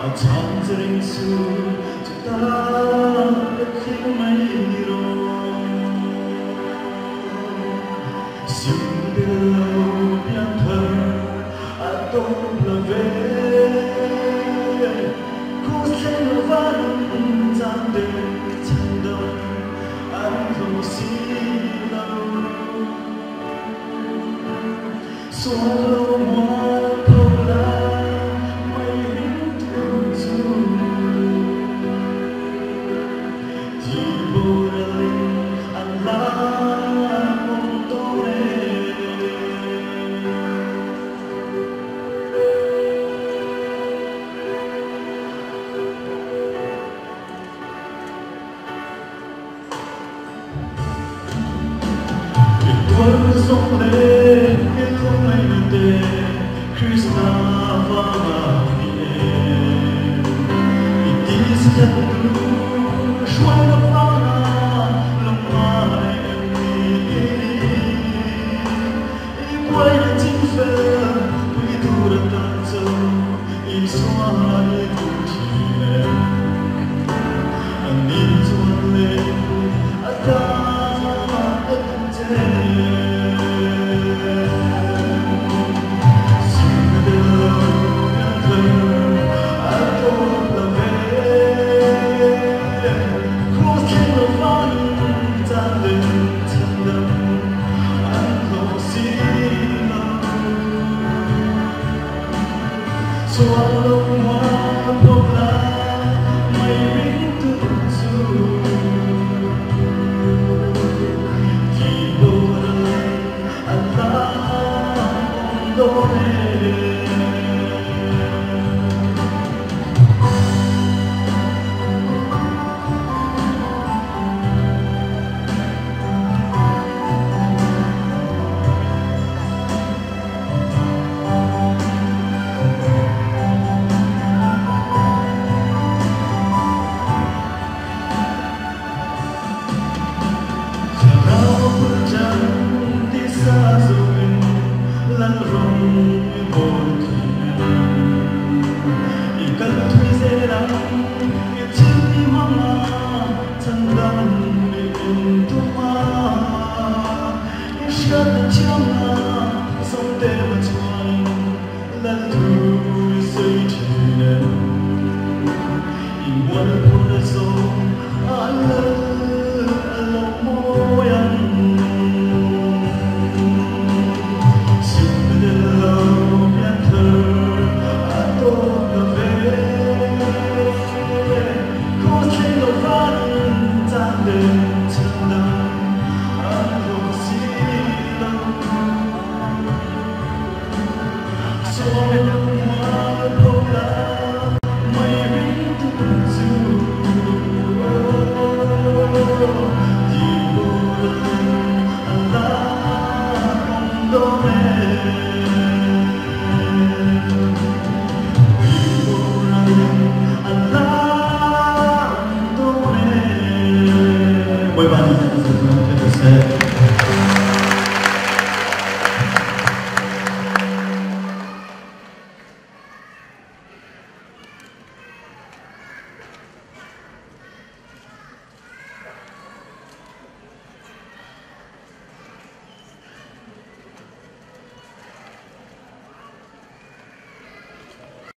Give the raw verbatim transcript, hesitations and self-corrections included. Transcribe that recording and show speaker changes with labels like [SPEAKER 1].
[SPEAKER 1] Chanzering su ta khi mấy rồi xin đưa nhang thơ à tôi là về cô sẽ là vẫn gian đến chân đông anh không xin đâu xóa lâu hoa không lá sông lên cái không ai được tên Krishna và Maria đi sẽ đủ xoay nó phá lòng mai em đi quay lại chính phê quý tu đã tan dâu ý xóa ý tu chỉ em anh đi chuan lên à ta anh thế xóa lông hoa bông lá mây rinh tự du thì đâu đây anh ta đâu đây lan rong bồn thuyền cần thuê dễ lắm việc chiếc đi mong chân đâm miền tu ma những shot đã chiếu na sông tê mà chuan lan thu xây thuyền in one put a song I love lòng môi anh Mời bạn